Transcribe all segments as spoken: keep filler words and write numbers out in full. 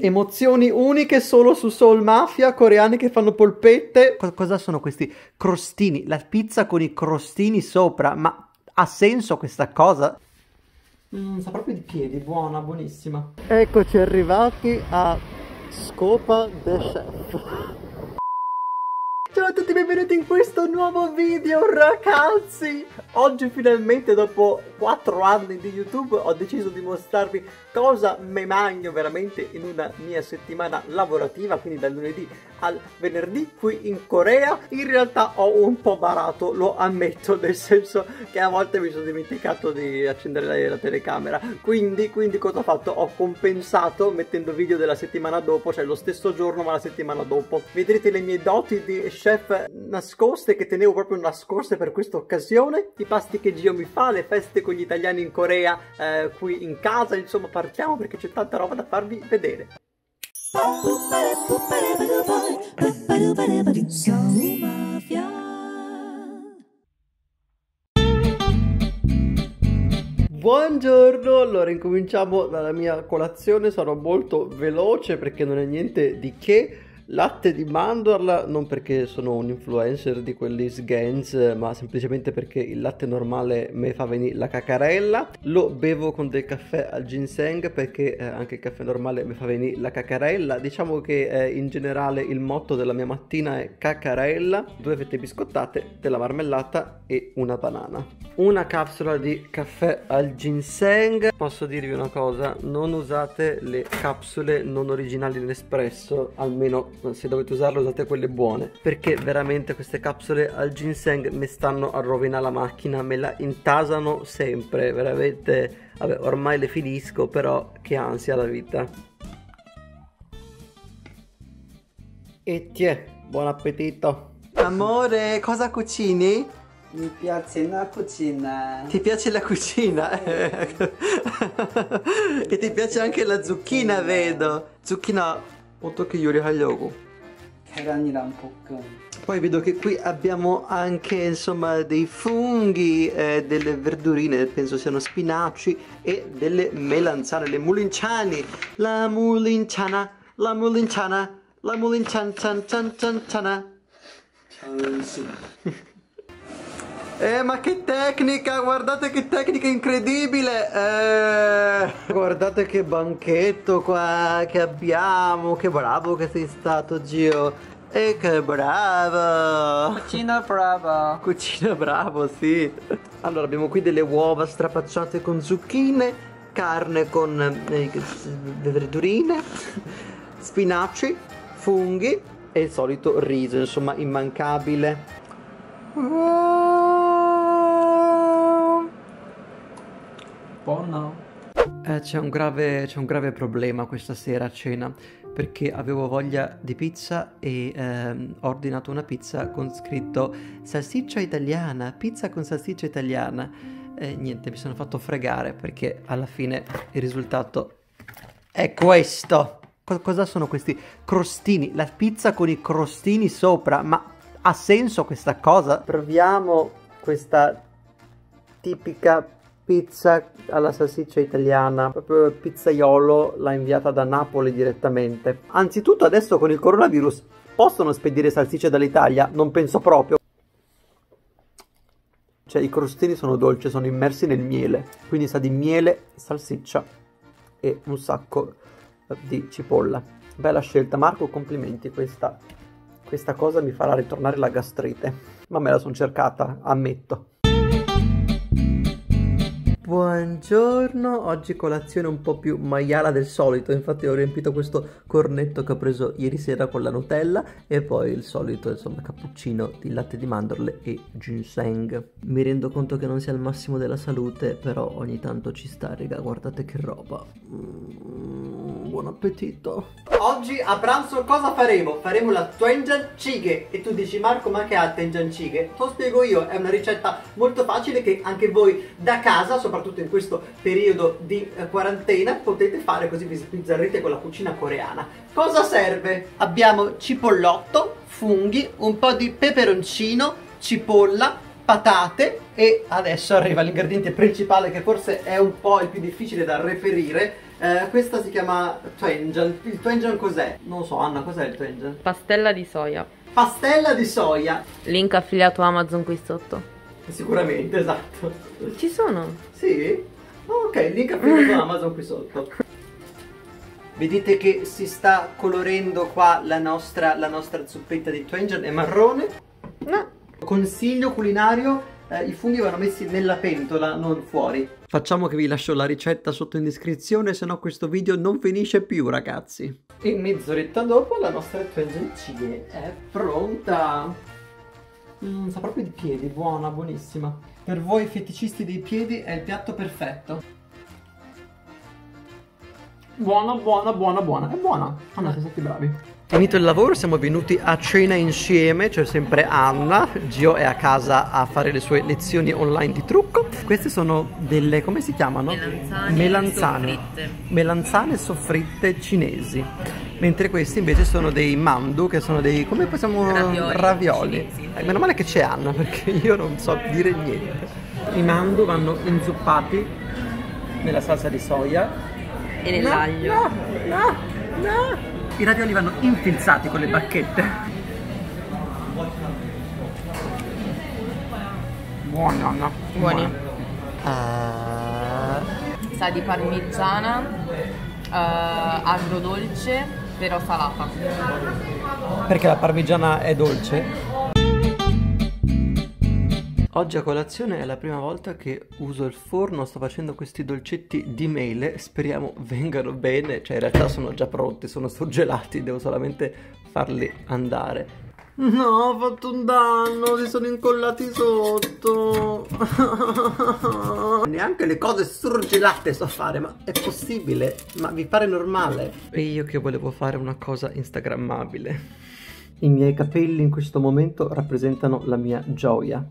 Emozioni uniche solo su Soul Mafia, coreani che fanno polpette. Co- cosa sono questi crostini? La pizza con i crostini sopra, ma ha senso questa cosa? Mm, sa proprio di piedi, buona, buonissima. Eccoci arrivati a Scopa the Chef. Ciao a tutti, benvenuti in questo nuovo video, ragazzi! Oggi finalmente, dopo quattro anni di YouTube, ho deciso di mostrarvi cosa me mangio veramente in una mia settimana lavorativa, quindi dal lunedì al venerdì qui in Corea. In realtà ho un po' barato, lo ammetto, nel senso che a volte mi sono dimenticato di accendere la, la telecamera. Quindi, quindi cosa ho fatto? Ho compensato mettendo video della settimana dopo, cioè lo stesso giorno ma la settimana dopo. Vedrete le mie doti di chef nascoste, che tenevo proprio nascoste per questa occasione, i pasti che Gio mi fa, le feste con gli italiani in Corea, eh, qui in casa, insomma partiamo perché c'è tanta roba da farvi vedere. Buongiorno, allora incominciamo dalla mia colazione, sarò molto veloce perché non è niente di che. Latte di mandorla, non perché sono un influencer di quelli sgans, ma semplicemente perché il latte normale mi fa venire la cacarella. Lo bevo con del caffè al ginseng perché eh, anche il caffè normale mi fa venire la cacarella. Diciamo che eh, in generale il motto della mia mattina è cacarella, due fette biscottate, della marmellata e una banana. Una capsula di caffè al ginseng. Posso dirvi una cosa, non usate le capsule non originali Nespresso, almeno se dovete usarle usate quelle buone, perché veramente queste capsule al ginseng mi stanno a rovinare la macchina, me la intasano sempre, veramente. Vabbè, ormai le finisco, però che ansia la vita. E tiè, buon appetito. Amore, cosa cucini? Mi piace la cucina. Ti piace la cucina? E ti piace anche la zucchina, vedo. Zucchina 어떻게 요리하려고? 계란이랑 볶음. Poi vedo che qui abbiamo anche insomma dei funghi, eh, delle verdurine, penso siano spinaci, e delle melanzane, le mulinciani. La mulinciana, la mulinciana, la mulincian cian cian cian ciana. Eh, ma che tecnica, guardate che tecnica incredibile, eh, guardate che banchetto qua che abbiamo, che bravo che sei stato, Gio, e che bravo, Cucina bravo. cucina bravo, sì. Allora abbiamo qui delle uova strapacciate con zucchine, carne con eh, verdurine, spinaci, funghi e il solito riso, insomma immancabile. Buono. Eh, c'è un grave, c'è un grave problema questa sera a cena, perché avevo voglia di pizza e ehm, ho ordinato una pizza con scritto salsiccia italiana, pizza con salsiccia italiana. E niente, mi sono fatto fregare perché alla fine il risultato è questo. Co- cosa sono questi crostini? La pizza con i crostini sopra, ma ha senso questa cosa? Proviamo questa tipica pizza alla salsiccia italiana, proprio il pizzaiolo l'ha inviata da Napoli direttamente. Anzitutto adesso con il coronavirus possono spedire salsicce dall'Italia? Non penso proprio. Cioè i crostini sono dolci, sono immersi nel miele, quindi sa di miele, salsiccia e un sacco di cipolla. Bella scelta Marco, complimenti, questa, questa cosa mi farà ritornare la gastrite, ma me la sono cercata, ammetto. Buongiorno, oggi colazione un po' più maiala del solito, infatti ho riempito questo cornetto che ho preso ieri sera con la Nutella e poi il solito insomma cappuccino di latte di mandorle e ginseng. Mi rendo conto che non sia il massimo della salute, però ogni tanto ci sta, raga, guardate che roba. Mm, buon appetito. Oggi a pranzo cosa faremo? Faremo la doenjanjjigae e tu dici Marco, ma che è il doenjanjjigae? Te lo spiego io, è una ricetta molto facile che anche voi da casa, soprattutto in questo periodo di eh, quarantena, potete fare, così vi sbizzarrite con la cucina coreana. Cosa serve? Abbiamo cipollotto, funghi, un po' di peperoncino, cipolla, patate e adesso arriva l'ingrediente principale che forse è un po' il più difficile da reperire, Eh, questa si chiama Twenjan. Il Twenjan cos'è? Non lo so, Anna, cos'è il Twenjan? Pastella di soia. Pastella di soia. Link affiliato Amazon qui sotto. Sicuramente, esatto. Ci sono? Sì? Oh, ok, link affiliato Amazon qui sotto. Vedete che si sta colorendo qua la nostra, la nostra zuppetta di Twenjan, è marrone. No. Consiglio culinario. Eh, I funghi vanno messi nella pentola, non fuori. Facciamo che vi lascio la ricetta sotto in descrizione, se no questo video non finisce più, ragazzi. E mezz'oretta dopo la nostra twenjancine è pronta. Mm, sa proprio di piedi, buona, buonissima. Per voi feticisti dei piedi è il piatto perfetto. Buona, buona, buona, buona. È buona. Anna, siete stati bravi. Finito il lavoro siamo venuti a cena insieme, c'è sempre Anna, Gio è a casa a fare le sue lezioni online di trucco. Queste sono delle, come si chiamano? Melanzane, Melanzane soffritte. Melanzane soffritte cinesi. Mentre questi invece sono dei mandu, che sono dei, come possiamo... Ravioli ravioli. cinesi. Eh, meno male che c'è Anna, perché io non so dire niente. I mandu vanno inzuppati nella salsa di soia. E nell'aglio. No, no, no, no. I ravioli vanno infilzati con le bacchette. Buoni, Anna. Buoni. Uh... Sa di parmigiana, uh, agrodolce, però salata. Perché la parmigiana è dolce? Oggi a colazione è la prima volta che uso il forno, sto facendo questi dolcetti di mele, speriamo vengano bene, cioè in realtà sono già pronti, sono surgelati, devo solamente farli andare. No, ho fatto un danno, si sono incollati sotto. Neanche le cose surgelate so fare, ma è possibile? Ma vi pare normale? E io che volevo fare una cosa instagrammabile. I miei capelli in questo momento rappresentano la mia gioia.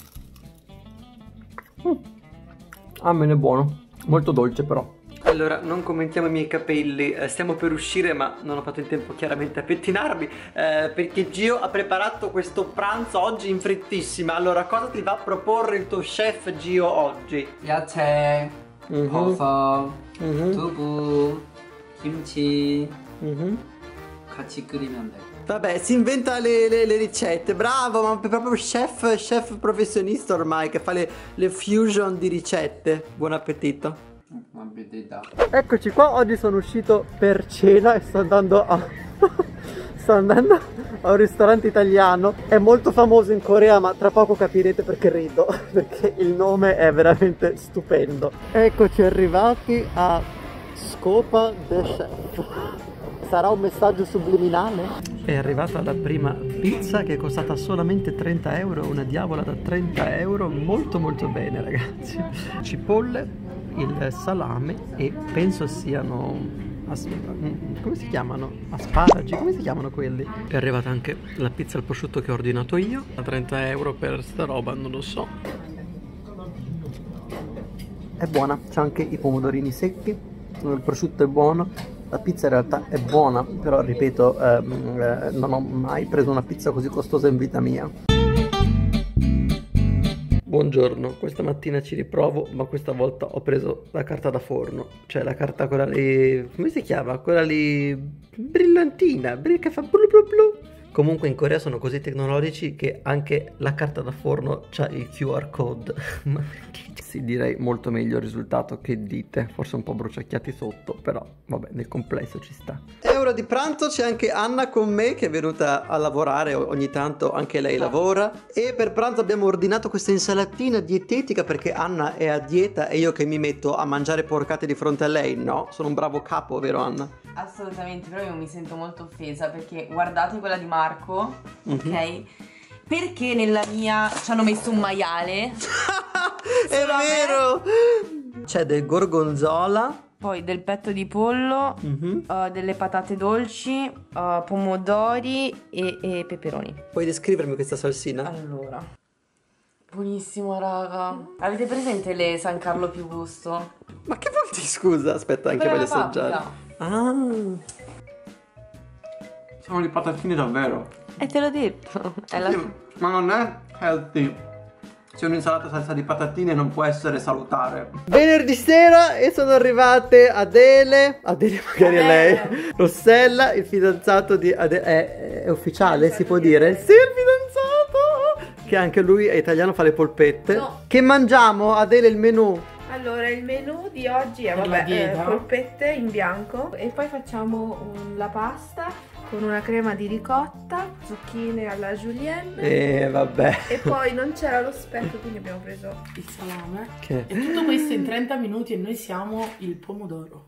Mm. Ah, me ne è buono, molto dolce però. Allora, non commentiamo i miei capelli, eh, stiamo per uscire ma non ho fatto in tempo chiaramente a pettinarmi, eh, perché Gio ha preparato questo pranzo oggi in frettissima. Allora, cosa ti va a proporre il tuo chef Gio oggi? 야채, Mhm. 버섯, Mhm. 두부, 김치 Mhm. 같이 끓이면 돼. Vabbè, si inventa le, le- le ricette, bravo, ma è proprio chef, chef professionista ormai che fa le, le fusion di ricette. Buon appetito. Buon appetito. Eccoci qua, oggi sono uscito per cena e sto andando a... sto andando a un ristorante italiano. È molto famoso in Corea, ma tra poco capirete perché rido, perché il nome è veramente stupendo. Eccoci arrivati a Scopa the Chef. Sarà un messaggio subliminale? È arrivata la prima pizza che è costata solamente trenta euro, una diavola da trenta euro, molto molto bene ragazzi. Cipolle, il salame e penso siano, as- come si chiamano? Asparagi, come si chiamano quelli? È arrivata anche la pizza al prosciutto che ho ordinato io, a trenta euro per sta roba, non lo so. È buona, c'è anche i pomodorini secchi, il prosciutto è buono. La pizza in realtà è buona, però ripeto, ehm, eh, non ho mai preso una pizza così costosa in vita mia. Buongiorno, questa mattina ci riprovo, ma questa volta ho preso la carta da forno, cioè la carta quella lì, come si chiama? Quella lì brillantina, brill- che fa blu blu blu. Comunque in Corea sono così tecnologici che anche la carta da forno c'ha il Q R code. Ma sì, direi molto meglio il risultato, che dite? Forse un po' bruciacchiati sotto, però vabbè, nel complesso ci sta. È ora di pranzo, c'è anche Anna con me che è venuta a lavorare, ogni tanto anche lei lavora. E per pranzo abbiamo ordinato questa insalatina dietetica perché Anna è a dieta e io che mi metto a mangiare porcate di fronte a lei, no? Sono un bravo capo, vero Anna? Assolutamente, però io mi sento molto offesa perché guardate quella di Marco, Mhm. ok? Perché nella mia ci hanno messo un maiale, È Solo a me? vero! C'è del gorgonzola. poi del petto di pollo, Mhm. uh, delle patate dolci, uh, pomodori e, e peperoni. Puoi descrivermi questa salsina? Allora, buonissimo raga. Avete presente le San Carlo più gusto? Ma che vuol dire, scusa? Aspetta, anche Quella voglio alla assaggiare. paprika. Ah. Sono le patatine davvero. E te l'ho detto. È la... Sì, ma non è healthy. Se un'insalata salsa di patatine non può essere salutare. Venerdì sera e sono arrivate Adele, Adele magari è lei, Rossella, il fidanzato di Adele, è, è ufficiale, si può dire? Sì, il fidanzato, che anche lui è italiano, fa le polpette. No. Che mangiamo, Adele, il menù? Allora, il menù di oggi è Per la vabbè, dieta. eh, polpette in bianco e poi facciamo un- la pasta con una crema di ricotta, zucchine alla julienne Eh, vabbè. e poi non c'era lo speck, quindi abbiamo preso Il salame. Che? E tutto questo in trenta minuti e noi siamo il pomodoro.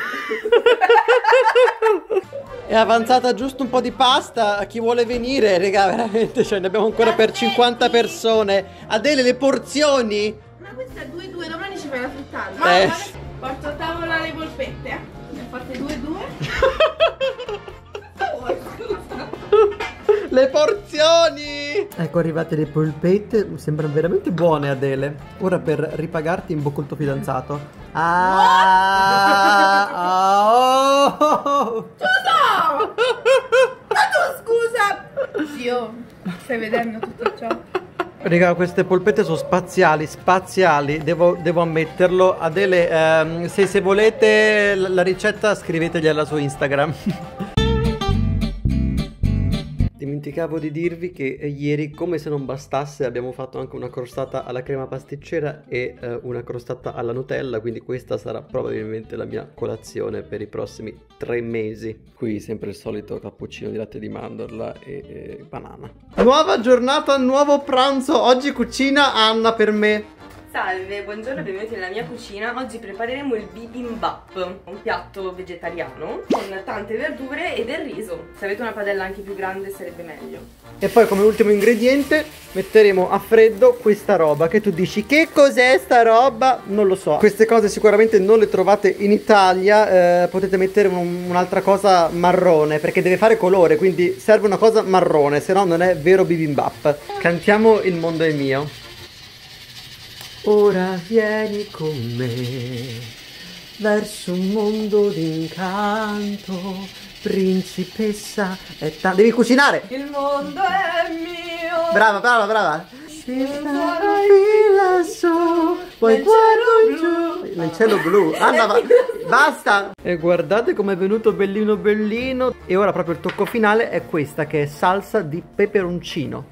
È avanzata giusto un po' di pasta a chi vuole venire, raga, veramente, cioè ne abbiamo ancora per cinquanta persone. Adele, le porzioni? Ma questa è due due, domani ci fai la frittata. Eh. Porto a tavola le polpette, eh. Ne ho fatte due due. Oh, scusa. Le porzioni! Ecco arrivate le polpette, mi sembrano veramente buone, Adele. Ora per ripagarti in bocca il tuo fidanzato. Ah! Ah, oh. Scusa! Ma tu scusa! Zio, stai vedendo tutto ciò? Raga, queste polpette sono spaziali, spaziali, devo, devo ammetterlo. Adele, ehm, se, se volete la, la ricetta scrivetegliela su Instagram. Dimenticavo di dirvi che eh, ieri, come se non bastasse, abbiamo fatto anche una crostata alla crema pasticcera e eh, una crostata alla Nutella, quindi questa sarà probabilmente la mia colazione per i prossimi tre mesi. Qui sempre il solito cappuccino di latte di mandorla e, e banana. Nuova giornata, nuovo pranzo. Oggi cucina Anna per me. Salve, buongiorno, benvenuti nella mia cucina. Oggi prepareremo il bibimbap, un piatto vegetariano con tante verdure e del riso. Se avete una padella anche più grande sarebbe meglio. E poi come ultimo ingrediente metteremo a freddo questa roba che tu dici che cos'è sta roba? Non lo so. Queste cose sicuramente non le trovate in Italia, eh, potete mettere un, un'altra cosa marrone perché deve fare colore, quindi serve una cosa marrone, se no non è vero bibimbap. Cantiamo Il mondo è mio. Ora vieni con me verso un mondo d'incanto, principessa e ta- devi cucinare! Il mondo è mio! Brava, brava, brava! Ci starai lassù, poi guardo giù nel cielo blu. Anna, va- basta! E guardate com'è venuto bellino bellino. E ora proprio il tocco finale è questa che è salsa di peperoncino.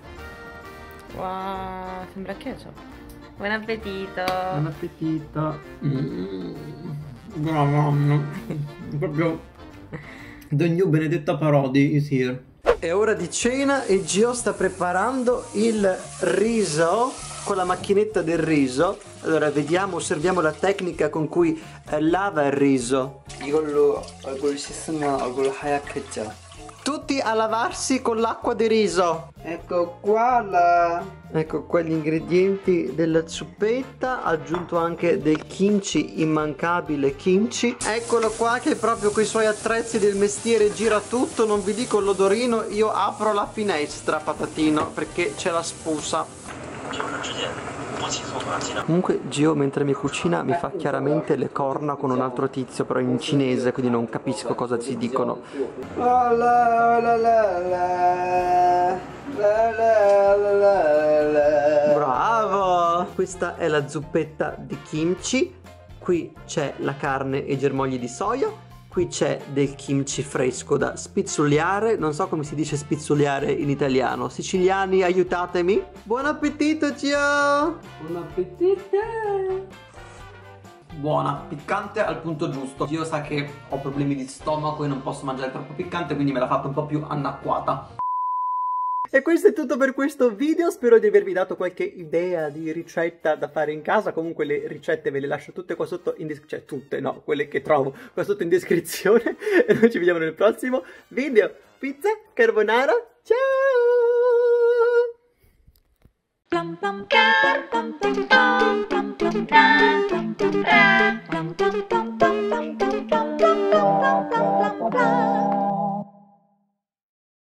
Wow, sembra ketchup. Buon appetito! Buon appetito. Mm. Brava, proprio the new Benedetta Parodi is here. È ora di cena e Gio sta preparando il riso con la macchinetta del riso. Allora vediamo, osserviamo la tecnica con cui eh, lava il riso. 이걸로 얼굴 씻으면 얼굴 하얗겠죠. Tutti a lavarsi con l'acqua di riso. Ecco qua la... Ecco qua gli ingredienti della zuppetta, aggiunto anche del kimchi, immancabile kimchi. Eccolo qua che proprio con i suoi attrezzi del mestiere gira tutto, non vi dico l'odorino, io apro la finestra patatino perché c'è la spusa. Comunque Gio mentre mi cucina mi fa chiaramente le corna con un altro tizio però in cinese, quindi non capisco cosa ci dicono. La la la la la la la la la la. Bravo! Questa è la zuppetta di kimchi, qui c'è la carne e i germogli di soia, qui c'è del kimchi fresco da spizzuliare, non so come si dice spizzuliare in italiano, siciliani aiutatemi. Buon appetito Gio! Buon appetito. Buona, piccante al punto giusto. Io sa che ho problemi di stomaco e non posso mangiare troppo piccante, quindi me l'ha fatta un po' più annacquata. E questo è tutto per questo video, spero di avervi dato qualche idea di ricetta da fare in casa. Comunque le ricette ve le lascio tutte qua sotto in descrizione, cioè tutte no, quelle che trovo qua sotto in descrizione. E noi ci vediamo nel prossimo video. Pizza, carbonara, ciao!